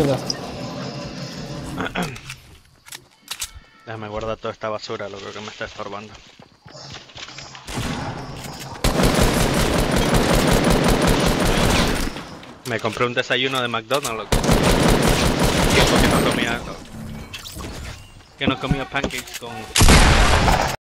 haciendo? Déjame guardar toda esta basura, lo que me está estorbando. Me compré un desayuno de McDonald's, loco. Tiempo que no comía pancakes con